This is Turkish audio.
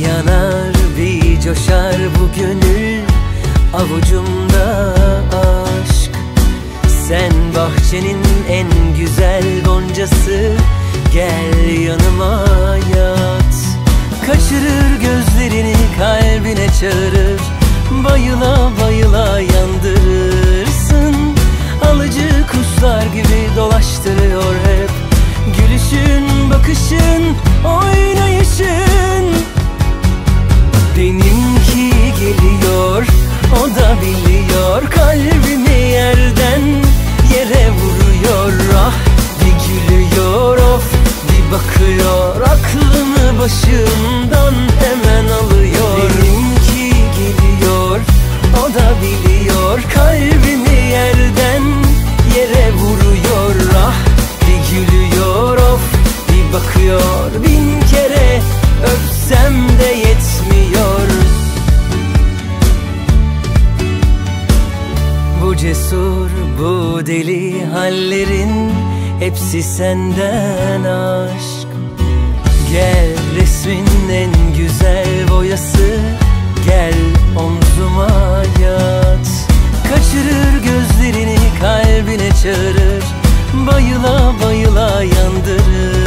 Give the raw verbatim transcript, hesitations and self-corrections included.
yanar bir coşar bu gönül, avucumda aşk. Sen bahçenin en güzel goncası, gel yanıma yat. Kaçırır gözlerini, kalbine çağırır, bayıla bayıla yandırırsın. Alıcı kuşlar gibi dolaştırıyor hep gülüşün, bakışın, oynayışın. Benimki geliyor, o da biliyor, kalbimi yerden yere vuruyor. Ah, bir gülüyor, of, bir bakıyor, aklımı başımdan hemen alıyor. Benimki geliyor, o da biliyor, kalbimi yerden yere vuruyor. Ah, bir gülüyor, of, bir bakıyor, bin kere öpsem de yetmiyor. Bu cesur, bu deli hallerin hepsi senden aşk. Gel resmin en güzel boyası, gel omzuma yat. Kaçırır gözlerini, kalbine çağırır, bayıla bayıla yandırır.